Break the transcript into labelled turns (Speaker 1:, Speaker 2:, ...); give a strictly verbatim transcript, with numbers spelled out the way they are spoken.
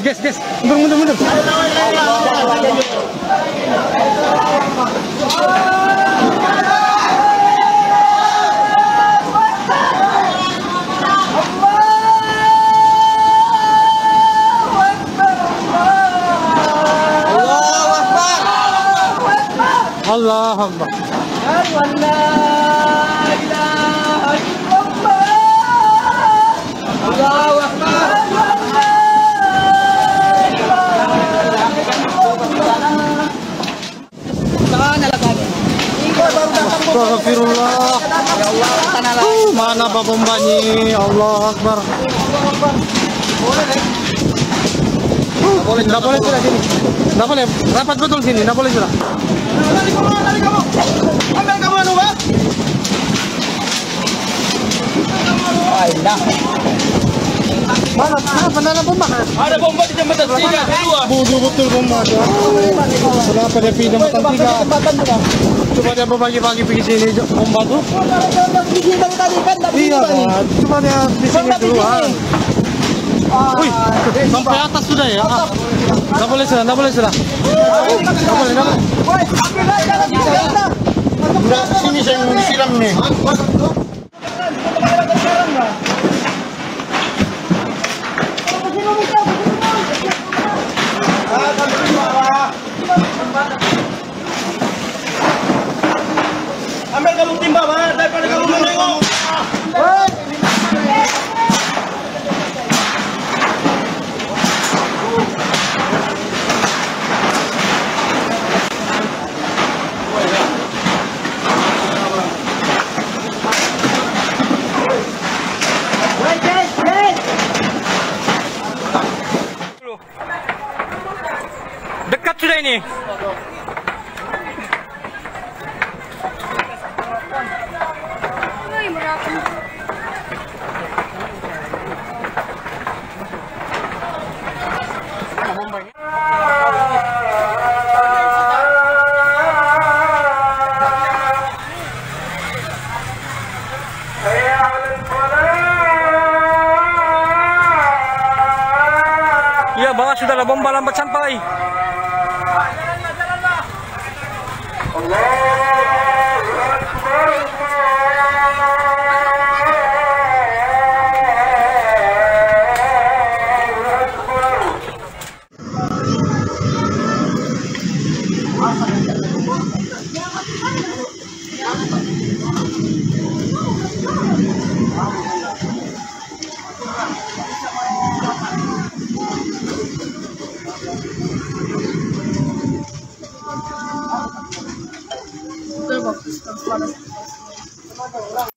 Speaker 1: guys, guys. Mundur, mundur, mundur. Allah Akbar. Allahu Akbar. Astagfirullah. Ya Allah, uh, mana Pak Bombani? Allah Akbar. Boleh, enggak boleh sudah sini. Enggak boleh. Rapat betul sini, enggak boleh sudah. Lari kamu, lari kamu. Ambil kamu anu, Pak. Alah. Mana? Apa mana bomba? Ada bomba di jembatan tiga, kedua. Bodoh betul bomba tuh. Kenapa dia pindah jembatan tiga? Coba dia berbagi-bagi pergi sini bomba tuh. Iya, Pak. Cuma dia di sini duluan. Wih, sampai atas sudah ya? Ah, nggak boleh sudah, nggak boleh sudah. Nggak boleh, nggak boleh. Nggak, sini saya mau siram nih. Ambil kamu timba, Pak, daripada kamu menengok. Dekat sudah ini. Iya, bawah sudah ada bomba lambat sampai. Bagus,